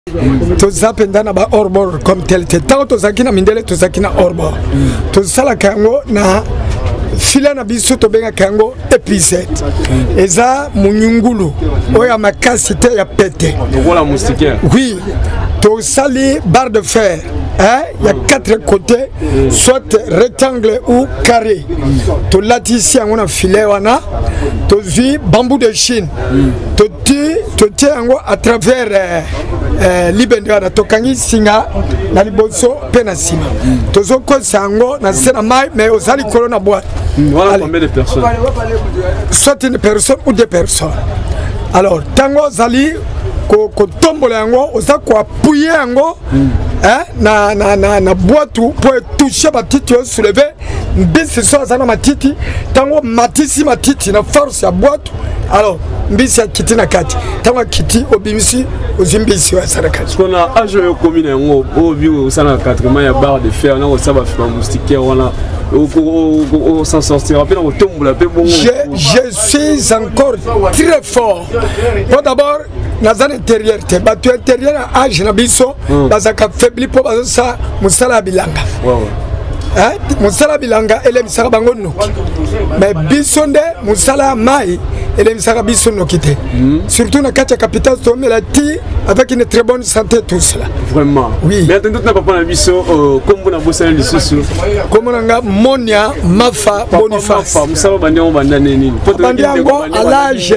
toza pendana ba orbor comme tel tant tozaki na mindele tozaki na orbor tozala kango na fila na biso to benga kango épicette eza munyungulu oya makasi te ya pete voilà moustiquaire oui to sali barre de fer hein il y a 4 côtés soit rectangle ou carré to latisi yango na filet wana to zi bambou de Chine to ti yango à travers libendera to kangi singa na liboso pe na sima to zo ko sango na sena mai mais osali corona boîte. Voilà combien de personnes? Soit une personne ou deux personnes. Alors, tango zali ko tombola yango, oza ko appuyer yango, na boîte pour toucher ma titi au soulever. Mbisi so azana matiti, tango matisi matiti na force ya boîte. Alors, mbisi ya kiti na kati. Tango kiti obimisi ozimbisi wa sana kati. Qu'on a âge commune yango, obi osana 4 ya barre de fer, na osaba fima moustiquaire wana. On s'en sortira. Je suis encore très fort. Bon, d'abord, dans l'intérieur, tu intérieur à âge, dans un faibli pour ça, Moussala Bilanga. Moussala Bilanga, elle est Moussala mais Bissonde, Moussala Mai, elle est Moussala Bissono quitté. Surtout dans la capitale, avec une très bonne santé, tout cela. Vraiment. Oui. Mais attends, tu n'as pas Bisso, comme on a bossé dans les sous. Comme on a Monia, Mafa, Boniface. Moussala Bandian Bandanini. Bandiango à l'âge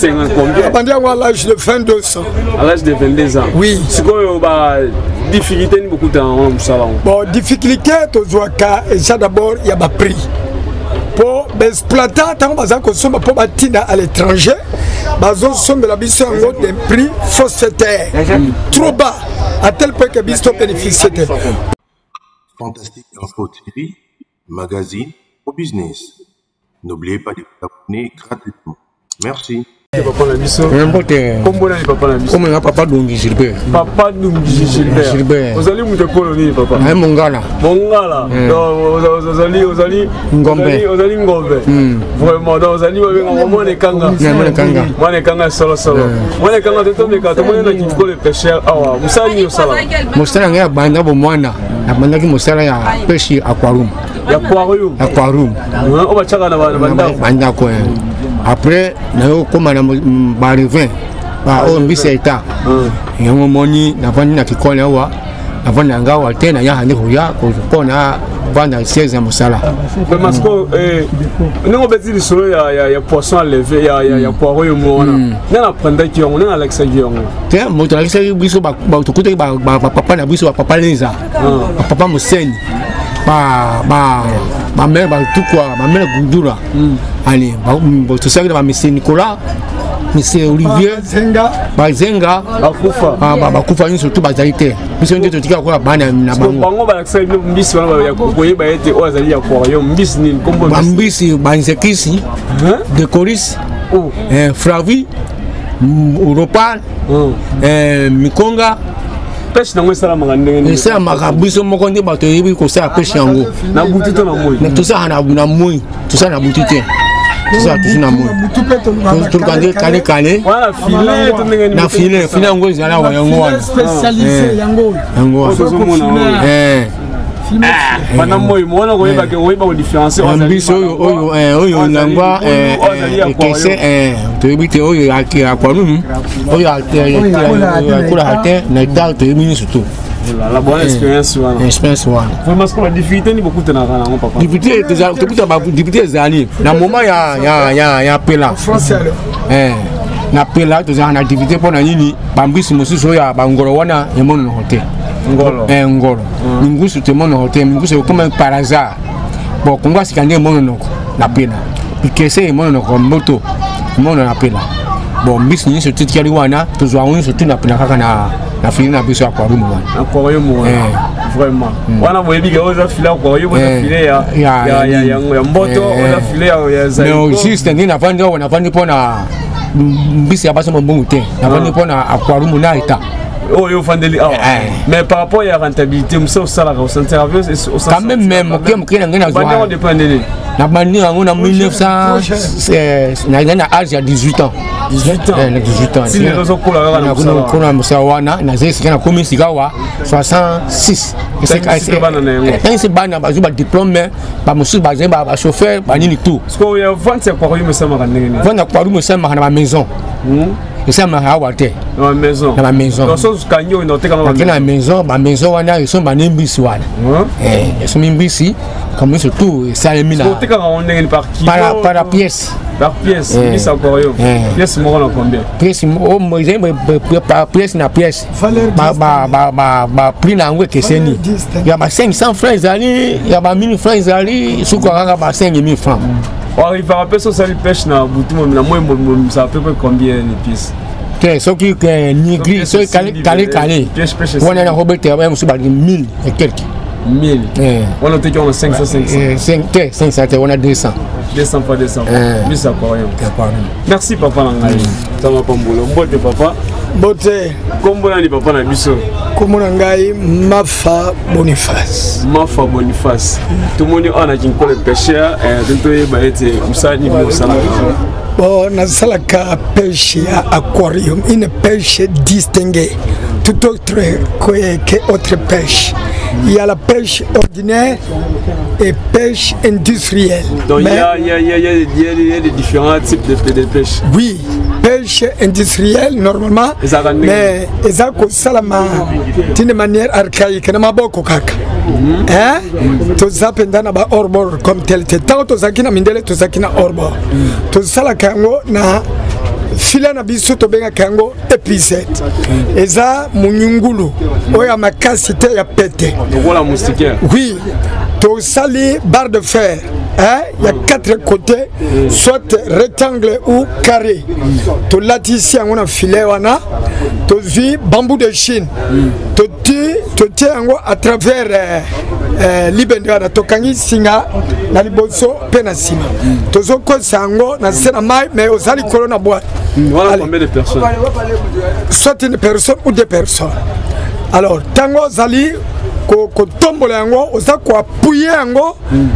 de 22 ans. À l'âge de 22 ans. Oui. C'est quoi difficulté beaucoup de temps, Moussala? Bon, difficulté, et ça d'abord, il y a un prix. Pour exploiter, tant que nous pour bâtir à l'étranger, nous sommes la mission d'un prix forfaitaire, trop bas, à tel point que nous avons bénéficié. Fantastique Info TV, magazine au business. N'oubliez pas de vous abonner gratuitement. Merci. Papa la mission. Comme on a papa Dungi Gilbert. Papa Dungi Gilbert. Vous allez me colonie, papa. Mongala. Mongala. Vous allez Ngombe. Vraiment, vous allez Moi les Kanga solo. Moi les Kanga de Tomé, quand on a qui le pêcheur. Ah, Moussani au Sala. Moussani a banda bomwana. La banda qui Moussala a pêché aquarium. Aquarium. On va checker la banda quoi. Après, nous avons arrivé à Ombiseta. Nous avons moni, nous avons na kikola wa, nous avons nga wa tena ya hani huya ko na vanda 16 ans musala. Parce que nous avons dit solo ya poisson à lever ya poireau yo mona. Na prendre ki on na Alexa ki on. Te mo to Alexa biso ba to kuta ba papa na biso ba papa lenza. Papa museni. Ma mère va tout quoi, ma mère Gundura. Allez, tout ça que monsieur Nicolas, monsieur Olivier, Bazenga, Bakufa, surtout Bazalité. Monsieur Ndiaye tu dis quoi, bana na bango. Bango ba accès mbisi wana ya koye ba ete ozali ya koyo mbisi ni kombo mbisi banzekisi, de Coris, Fravi, Europa, Mikonga. Pêche na mwesala magandenge. Esa magabiso moko ndi bato yebi ko sa pêche yango. Na butito na moyi. Na tout ça na moyi, tout ça na butité. Tout ça tout na moyi. Tout quand kane. Voilà filet to ndenge na filet yango zala wa yango wana. Spécialisé yango. Yango. Bana moyi mona ko yeba ke oyeba ko différencier ambiso oyo nangwa kese to yebite oyo aquarium oyo kula hate na dal to yebini surtout la bonne expérience wana vraiment ce que la difficulté ni beaucoup tenara na papa difficulté to kuta ba difficulté zali na moment ya pela na pela to za na difficulté pona nini bambisi mususu ya bangoro wana yemono no hotel ngolo ningusu te mono hotel ningusu comme par hasard bon konga sikande mono noko na pena ikese mono noko moto mono na pena bon bis ni surtout tiali wana to zo awon surtout na pena kaka na fili na biso aquarium wana vraiment wana mo yebi oza fili aquarium oza fili ya mboto oza fili ya zaidi mais juste ni na vandi pona mbisi ya baso mbongo te na vandi pona aquarium na ita Oh, yo fandeli. Mais par rapport à la rentabilité, vous savez, ça, au centre nerveux, quand même, ok, on dépend de lui. La bannière en 1900, c'est à âge à 18 ans. 18 ans. 18 ans. Si les autres coulent à la commune 66. C'est ban à diplôme, pas monsieur Bazin, chauffeur, tout. Ce qu'on y a 25 quoi, il me semble à la maison. Et ça m'a rawaté. Dans la maison. Dans la maison. Dans ce canyon, il dans la maison, ma maison, ils sont en imbécile. Ils sont imbéciles. Comme surtout, ça est mis là. Par la pièce. Par pièce, pièce encore. Pièce, moi, combien? Pièce, par pièce, na pièce. Prix na que c'est ni. Il y a 500 francs, il y a 1000 francs, il y a 5000 francs. On arrive à faire ça, pêche na boutou, ça peut combien de pièces? Ceux qui nigri, ceux qui calé. On a Robert Terre, on a 1000 et quelques. 1000. On a 500, 500, on a 200. 200 fois 200. Merci papa. Ça va pas m'bolo. Mbote papa. Mbote. Comment on a dit papa na biso? Comment on a Mafa Boniface. Mafa Boniface. Tout le monde a un le pêcheur. Bon, na salaka pêche à aquarium, une pêche distinguée, tout autre que autre pêche. Il y a la pêche ordinaire et pêche industrielle. Donc il y a des différents types de pêche. Oui, pêche industrielle normalement, mais ezako salama d'une manière archaïque, na maboko kaka. Hein? To zapenda na ba orbor comme tel tant to zakina mindele to zakina orbor. To sala kango na fila na biso to benga kango épicette. Eza munyungulu oya makasite ya pete. Voilà moustiquaire. Oui. To sali barre de fer. Hein? Il y a 4 côtés, soit rectangle ou carré. To latisse on a filet wana. To vi bambou de Chine. To tiens à travers libendera to kangi singa na liboso penasima. To zoko sango na sena mai mais osali corona boîte. Voilà combien de personnes? Soit une personne ou deux personnes. Alors tango zali ko tombola yango oza ko appuyer yango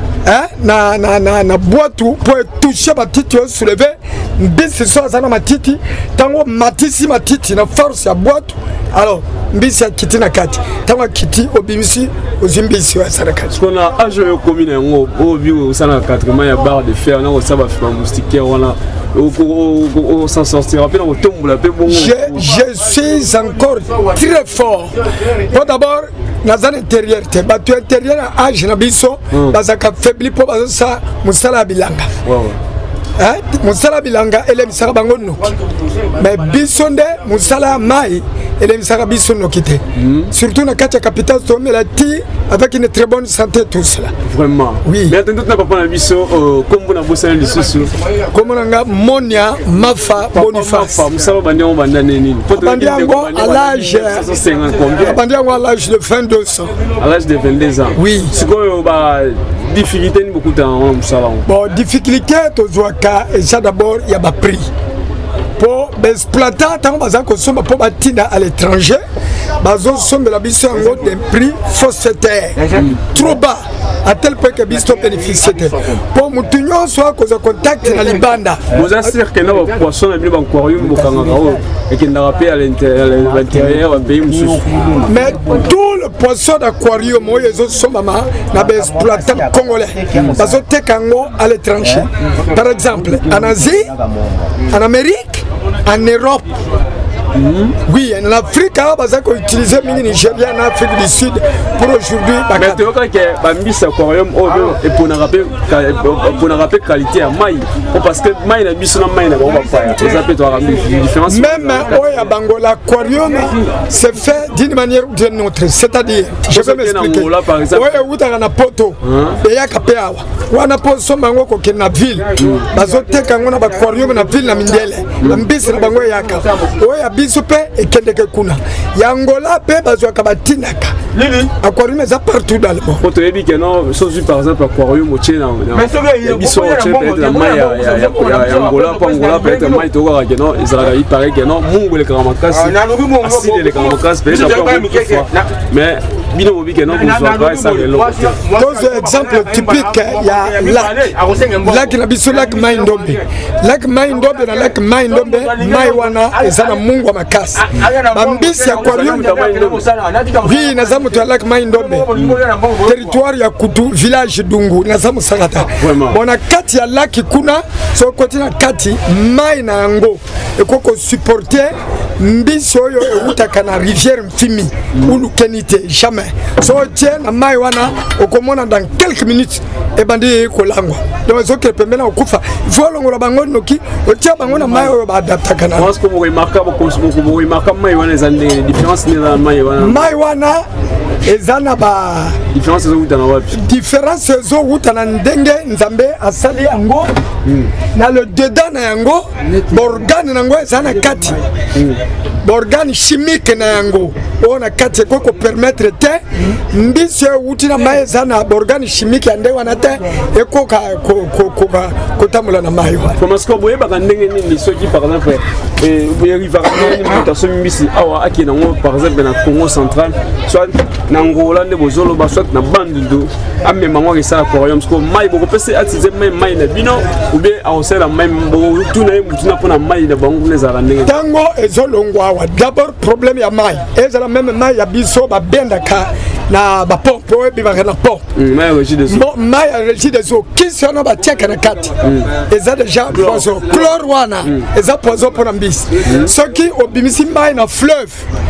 na boîte pour toucher matiti au soulever mbisi so azana matiti tango matisi matiti na force ya boîte alors mbisi ya kiti na kati tango kiti obimisi ozimbisi wa saraka ce qu'on a âge yo commune yango obi osana 4 ya barre de fer na osaba fima moustiquaire wana on s'en sortira pe na kotombola pe bongo. Je suis encore très fort. Bon d'abord dans l'intérieur te batu intérieur âge na biso bazaka faibli po bazosa musala bilanga. Hein? Musala bilanga ele misaka bango noki. Mais biso nde musala mai ele misaka biso noki te. Surtout na kati ya capitale to melati avec une très bonne santé tout cela. Vraiment. Oui. Mais attends na papa na biso comme na bossa na lisusu. Comme nga Monia Mafa Boniface. Musala bandi on banda nini. Bandi yango à l'âge à l'âge de 22 ans. À l'âge de 22 ans. Oui. C'est quoi ba difficulté ni beaucoup dans musala. Bon, difficulté to zoaka et ça d'abord il y a ba prix. Pour exploiter tant baza ko somba pour batina à l'étranger, bazo somba la biso yango des prix forfaitaire. Trop bas. À tel point que bisto bénéficie. Pour mutunyo soit cause contact na libanda. Vous assurez que nos poissons et bien aquarium bokanga et qui n'a rappelé à l'intérieur pays monsieur. Mais tout le poisson d'aquarium ils sont maman na ba exploitant congolais. Bazo tekango à l'étranger. Par exemple, en Asie, en Amérique, en Europe. Oui, en Afrique, on a utilisé le Nigeria en Afrique du Sud pour aujourd'hui. Mais tu vois que Miss Aquarium et pour nous rappeler qualité à maï. Parce que maï n'a pas de maï, on va faire une différence. Même au Bango, l'aquarium c'est fait d'une manière ou d'une autre. C'est-à-dire, je vais m'expliquer. Oui, où tu as un poteau, et il y a un capéa. Ou un poisson bango qui est dans la ville. Bazote quand on a aquarium dans la ville, na mindele. La mbisi na bango yaka. Oui, biso pe ekendeke kuna ya Angola pe bazwaka batinaka aquarium eza partout dans le monde. Quand tu dis que non, sauf par exemple aquarium au Tchèque, biso peut-être la maille ya Angola, pas Angola peut-être maille toka que non, il paraît que non, mungu le karamakasi, asile le karamakasi peut-être mais bino mobi que non, vous ça le lot. Deux exemples typiques ya lac na biso lac Maindombe. Lac Maindombe na lac Maindombe, mai wana ezana mungu makasi. Bambisi aquarium oui na zamu to lac Maindombe. Territoire ya Kutu village Dungu na zamu sakata. Bona kati ya lac kuna so côté na kati mai na yango ekoko supporter mbisi oyo eutaka na rivière Mfimi ulu kenite jamais so tient na mai wana okomona dans quelques minutes e bandi kolangwa donc so que pembena okufa faut longola bango noki otia bango na mai oyo ba adaptaka na parce que vous remarquez mai wana zande différence ni na mai wana ezana ba différence zo utana wapi différence zo utana ndenge nzambe asali yango na le dedans na yango organe nango ezana kati organe chimique na yango ona kati ko permettre te mbisi utina mai ezana organe chimique ande wana te eko ko tamula na mai wa comment est-ce que boye ba ndenge ni soki par exemple vous arrivez à une mutation mbisi awa akina ngo par exemple na Congo central soit na Angola ne bozolo ba soit na bandido amme mango esala aquarium parce que mai boko pese atize mai na bino ou bien awosela mai bo tuna pona mai na bango ne zala ndenge tango ezolongwa wa d'abord problème ya mai ezala même mai ya biso ba bendaka na ba pompe bi ba na pompe mai régie des eaux mai régie des eaux qui sono ba tiaka na kati eza déjà poison chlore wana eza poison pour mbisi soki obimisi mai na fleuve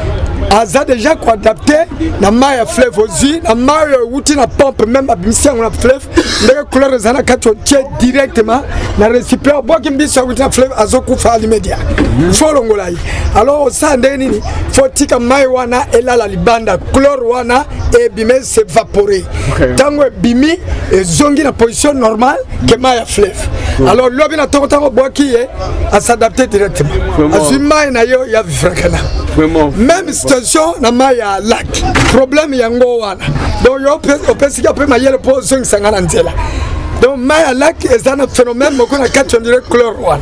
aza déjà ko adapté na mai ya fleuve ozi na mai wuti na pompe même abimisi na fleuve ndenge chlore zana kati otie directement na récipient boki mbisi wuti na fleuve azokufa à l'immédiat folongola yi alors ça ndenge nini faut tika mai wana elala libanda chlore wana et bimé s'évaporer tango bimi ezongi na position normale que mai ya fleuve alors lobi na tongo boki à s'adapter directement azui mai na yo ya vifrakana même situation na mai ya lac problème yango wana donc yo opesika pe mayele po zongi sangana nzela donc mai ya lac est un phénomène moko na kati on dirait chlore wana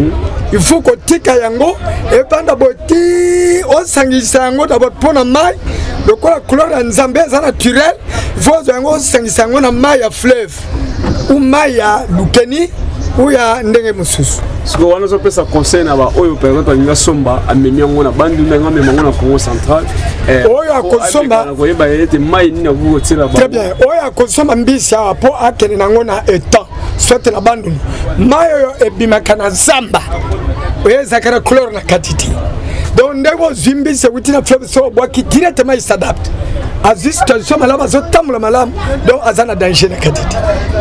il faut que tika yango et banda boti on sangisa yango d'abord pona mai le chlore en Nzambe est naturel il faut yango sangisa yango na mai ya fleuve ou mai ya lukeni ou ya ndenge mususu ce que on a fait ça conseil na ba oyo par exemple ninga somba amemi yango na bandu na ngame mango na Congo central oyo akosomba na koyeba ete mai ni na bugo tela ba très bien oyo akosomba mbisi apo akene nango na etant soit na bandu mai oyo ebimaka na zamba oyo zakara chlore na katiti donc ndego zimbi se wuti na fleuve so boki directement il s'adapte à cette situation malama zo tamula malam donc azana danger na katiti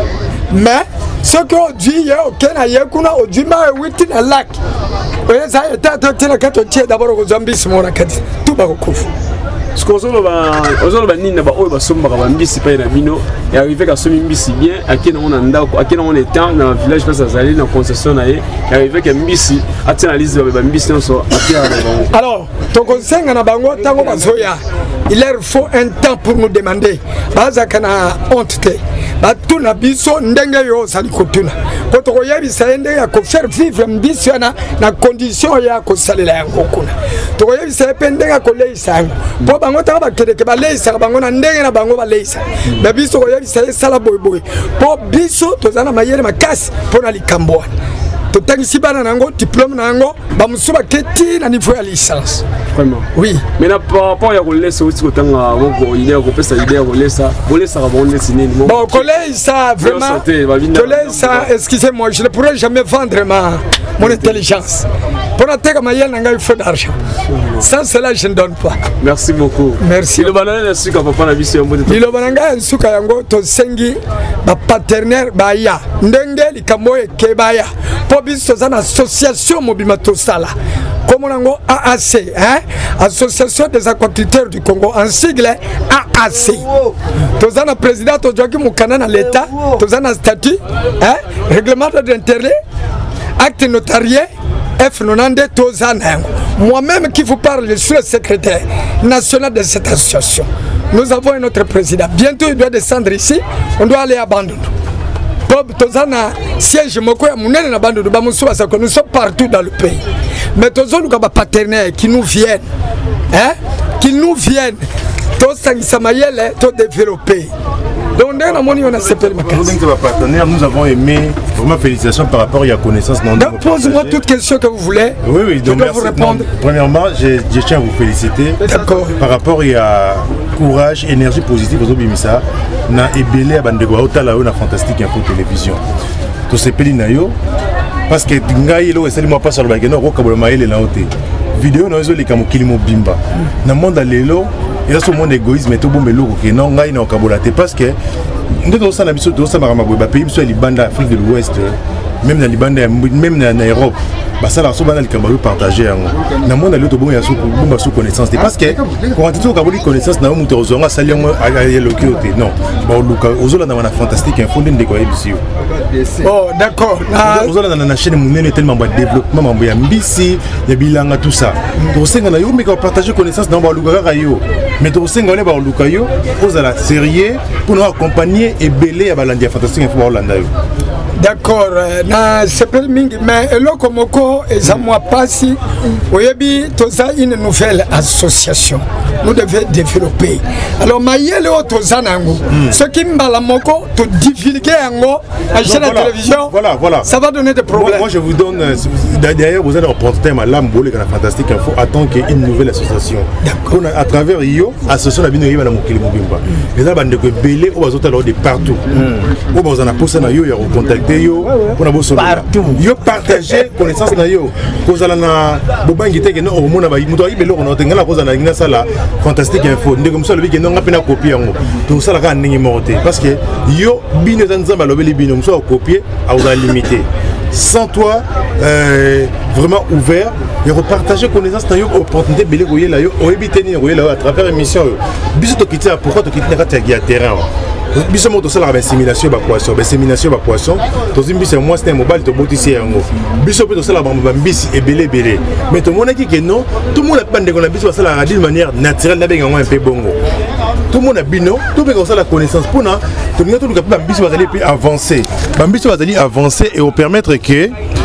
mais ce que dit hier au Kenya hier kuna ojima witi na lac oyo za eta tena kato tie d'abord ko zambie simona kati tout ba kokufu ce que ozolo ba nina ba oyo ba somba ba mbisi pa na bino et arrivé ka somi mbisi bien akina on ndako akina on étant dans village face à Zali na concession na et arrivé ka mbisi atina liste ba mbisi so atia na alors to konsenga na bango tango bazoya il leur faut un temps pour nous demander baza kana honte te batuna biso ndenge yo sali kotuna koto ko yebisa ndenge ya ko faire vivre mbisi na condition ya ko salela yango kuna to ko yebisa pendenge ko leisa yango po bango ta ba kedeke ba leisa bango na ndenge na bango ba leisa na biso ko yebisa sala boy po biso tozana mayele makasi po na likambo totangisi bana nango diplôme nango bamusuba keti na niveau ya licence vraiment oui mais na par rapport ya kolesa aussi kotanga ngoko idée ko pesa idée ya kolesa ka bonne sinini bon kolesa vraiment kolesa excusez-moi je ne pourrais jamais vendre mon intelligence pour atteindre ma yelle il faut d'argent sans cela je ne donne pas merci beaucoup merci le banana na suka papa na biso yambo le bananga suka yango to sengi ba partenaire ba ya ndenge likambo ekebaya po biso za na association mobima tosala comme on a AAC association des aquaculteurs du Congo en sigle AAC tozana président tojoki mukana na l'état tozana statut règlement d'intérêt acte notarié F90 tozana Moi-même qui vous parle, je suis le secrétaire national de cette association. Nous avons un autre président. Bientôt, il doit descendre ici. On doit aller à Bandundu. Tozana siège moko ya munene na Bandundu ba musu parce que nous sommes partout dans le pays. Mais tozolu ka ba partenaires qui nous viennent. Hein? Qui nous viennent. Tosangisa mayele to développer. Donc nous avons aimé, vraiment félicitations par rapport à la connaissance. Pose-moi toute question que vous voulez. Oui, donc je dois vous répondre. Non, premièrement, je tiens à vous féliciter par rapport à courage, énergie positive aux Obimisa. Na ebele à Bandego Otala na Fantastique Info Télévision. Tout ce pays nayo parce que ngai lo esali moi pas sur le bageno rokabola maele na ote. Vidéo na zo lika mokilimo bimba. Na monde lelo et là ce monde égoïsme tout bon meloko que non ngai na okabola te parce que nous devons ça na biso to ça marama ba pays biso libanda Afrique de l'Ouest même na libanda même na Europe bah ça la soba na likambayo partager yango na monde lelo to bon ya soko bomba sous connaissance parce que quand tu okaboli connaissance na muto ozonga sali yango ayelo kiote non ba luka ozola na Fantastique Info ndenge ko yebisi. Oh d'accord. Ozola na chaîne munene tellement ba développement mambo ya mbisi ya bilanga tout ça. To senga na yo mais ko partager connaissance na ba luka ka yo. Mais to senga le ba luka yo ozala sérieux pour nous accompagner et belé ya balandi Fantastique Info ba Hollanda yo. D'accord, na sepel mingi mais eloko moko eza moi passi oyebi toza une nouvelle association. Nous devons développer. Alors mayele o toza nango. Ce qui mbala moko to divulguer yango à chaîne de télévision. Voilà. Ça va donner des problèmes. Moi je vous donne d'ailleurs vous allez reporter ma lame bolé dans Fantastique Info attend qu'il y ait une nouvelle association. D'accord. À travers yo association la bino yeba na mokili mobimba. Et là bande ko belé o bazota de partout. O bazana posa na yo ya contacter yo pour na boso yo partager connaissance na yo kozala na bobangi teke no omona ba muto ayibelo ko no tengala kozala ngina sala Fantastique Info ndeko mso lobi ke no ngapena copier yango to sala ka ndingi morte parce que yo bino zanzamba lobeli bino mso copier a oza limité sans toi vraiment ouvert et repartager connaissance na yo opportunité belé ko yela yo o ebiteni ko yela à travers émission yo biso to kitia pourquoi to kitia ka terrain biso moto sala ba simulation ba poisson to zimbisa moi c'est un mobile to botisi yango biso pe to sala ba mbisi ebele mais to mona ki que non tout le monde a pas de biso sala d'une manière naturelle na benga un peu bongo tout le monde a bino tout be ko sala connaissance pour na to ngata to ka biso bazali plus avancer et au permettre que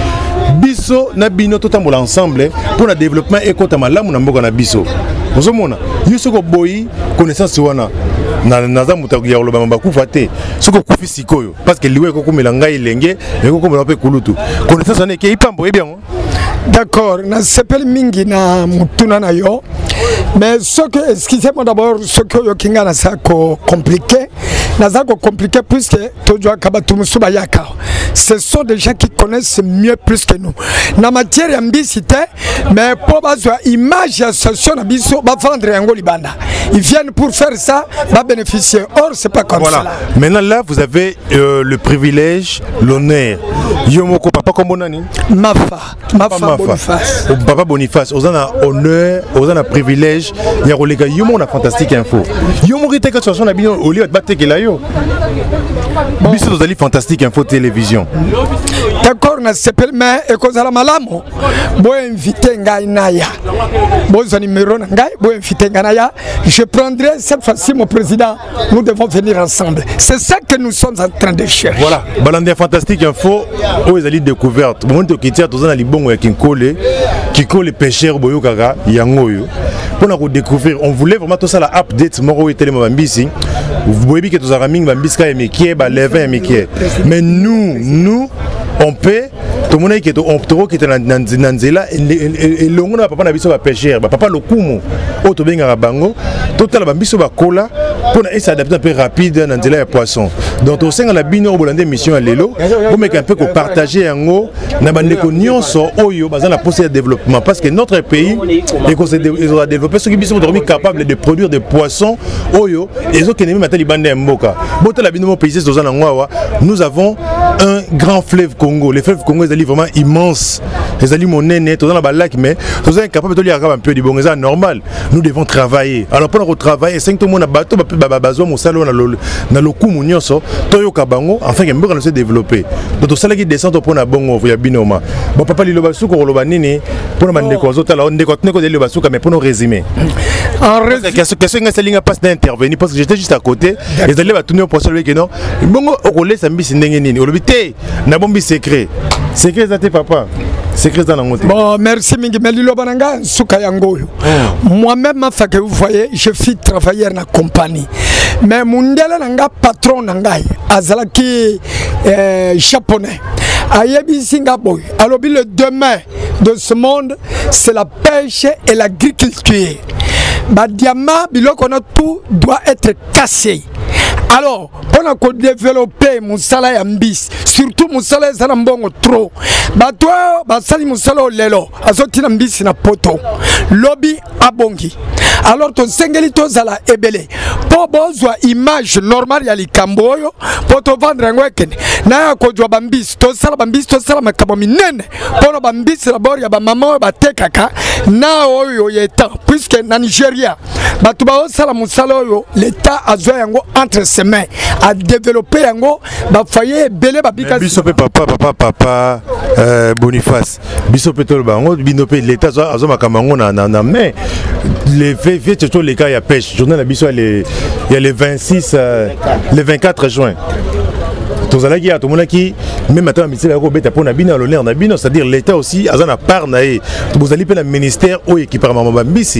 biso na bino to tambola ensemble pour le développement et kota malamu na mboka na biso ozomona biso ko boyi connaissance wana naza mutaku ya loba mamba kufa te soko kufi sikoyo parce que liwe ko komela ngai lenge et ko komela pe kulutu connaissance ane ke ipambo bien. D'accord, na sepel mingi na mutuna na yo. Mais ce que, excusez-moi d'abord, ce que yo kinga na ça compliqué, na ça compliqué puisque tojo kabatumu bayaka. Ce sont des gens qui connaissent mieux plus que nous. Na matière ya mbisité, mais pour bazwa image association na biso ba vendre yango libanda. Ils viennent pour faire ça, va bénéficier. Or c'est pas comme ça. Maintenant là vous avez le privilège, l'honneur. Yomoko papa kombonani? Mafa Boniface. Papa Boniface, on a honneur, on a privilège. Il y a reléga yomo na Fantastique Info. Yomo rite que situation na bien au lieu de battre que là yo. Biso dozali Fantastique Info Télévision. D'accord, na sepel mais et cause la malamo. Bo inviter ngai naya. Bo son numéro ngai, bo inviter naya. Je prendrai cette fois-ci mon président. Nous devons venir ensemble. C'est ça que nous sommes en train de chercher. Voilà, Balandia Fantastique Info, où ils allaient découverte. Bon, on qui tient tous les bons qui colle les pêcheurs boyokaga yangoyo. Pour nous découvrir, on voulait vraiment tout ça la update moro et télémobambisi. Vous voyez que tous les amis bambiska et mekié, ba levin et mekié. Mais nous on peut tout le monde qui est on peut qui est dans nzela et longo na papa na biso ba pêcheur, ba papa lokumu auto benga bango, total ba biso ba kola pour s'adapter un peu rapide dans nzela ya poisson. Donc au sein de la bino au bolande mission à lelo, vous mettez un peu ko partager yango na bandeko nyonso oyo bazana la possibilité de développement parce que notre pays ils ont développé ceux qui sont capables de produire des poissons oyo et autres qui n'aiment pas les bandes mboka. Bota la bino pays nous avons un grand fleuve Congo, les fleuves Congo ezali vraiment immense ezali monene toza na balak mais toza incapable de lire un peu du bon c'est normal nous devons travailler alors pour retravailler 5 tout monde na bato bazwa mosala na lokumu nyonso toyoka bango afin que mboka na se développer donc to sala ki descendre pour na bongo ya binoma bon papa liloba suko loba nini pour na bandeko zotala ndeko tneko de liloba suka mais pour nous résumer en résumé question nga salinga passe d'intervenir parce que j'étais juste à côté et allez va tourner au procès que non bongo okole sa mbisi ndenge nini olobité na bombi secret zate papa secret dans la montée. Bon, merci Mingi Melilo Bananga, Souka Yangoyo. Moi-même, vous voyez, je suis travailleur dans la compagnie. Mais mon nanga patron nangai, Azalaki japonais. Ayebi Singapour. Alors, le demain de ce monde, c'est la pêche et l'agriculture. Badiama, biloko na tout doit être cassé. Alors, on a développé mon salaire en bis, surtout mon salaire Zanambongo trop. Batwa, basali mon salaire lelo, azoti na bis na poto. Lobby abongi. Alors ton sengelito zala ebele. Po bozwa image normale ya likamboyo, po to vendre ngweken. Na ko jwa bambis, to sala makabo minene. Pono bambis la bor ya ba mama ba tekaka na oyo yeta puisque na Nigeria. Batuba osala mon salaire l'état azwa yango entre ses mains à développer yango ba foyer belé ba bika bisope papa Boniface bisope tol bango binope l'état azo makamango na mais les faits surtout les cas il y a pêche journée la biso il y a les 26 le 24 juin tozalaki ya tomonaki même attends misela ko beta pona bina l'honneur na bino c'est-à-dire l'état aussi azana part na e tozali pe na ministère o équipement bambisi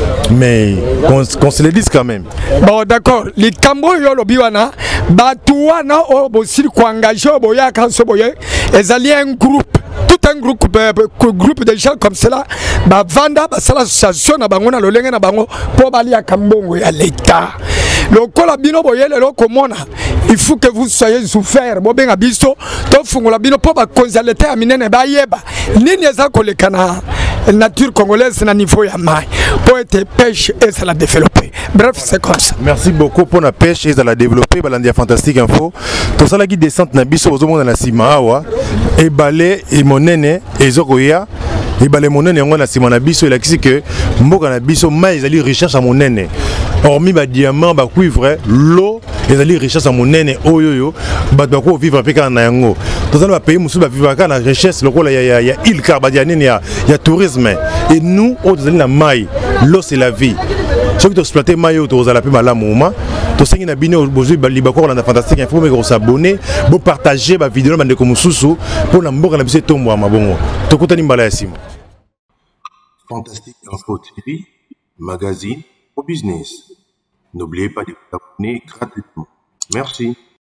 mais qu'on se le dise quand même. Bon d'accord, les Cambo yo lobiwana batuana o bosili ko engager boya kan so boye ezali un groupe tout un groupe de gens comme cela ba vanda ba sala association na bango na lolenge na bango po bali ya kambongo ya l'état. Le kola bino boye le komona il faut que vous soyez souffert bo benga biso to fungola bino po ba konzalete ya minene ba yeba nini eza kolekana nature congolaise na niveau ya mai pour être pêche et ça la développer. Bref, c'est comme ça. Merci beaucoup pour la pêche et ça la développer. Balandia Fantastique Info. Tout ça là qui descend na biso aux monde na sima awa et balé et monene et zokoya et balé monene on na sima na biso il a dit que mboka na biso mai ils allaient recherche à monene. Hormis ba diamant ba cuivre l'eau ils allaient recherche à monene oyoyo ba ko vivre avec na yango. Tout ça là pays musu ba vivre avec na richesse le il y a île carbadianine il y a tourisme et nous autres na mai l'eau c'est la vie. Ceux qui exploité maillot aux ala pe malamouma to sengi na bino bozui libako la Fantastique Info mais s'abonner bo partager ba vidéo bande ko mususu pour na mboka na biso tombo ya mabongo to kutani mbala ya sima. Fantastique Info TV, magazine au business. N'oubliez pas de vous abonner gratuitement. Merci.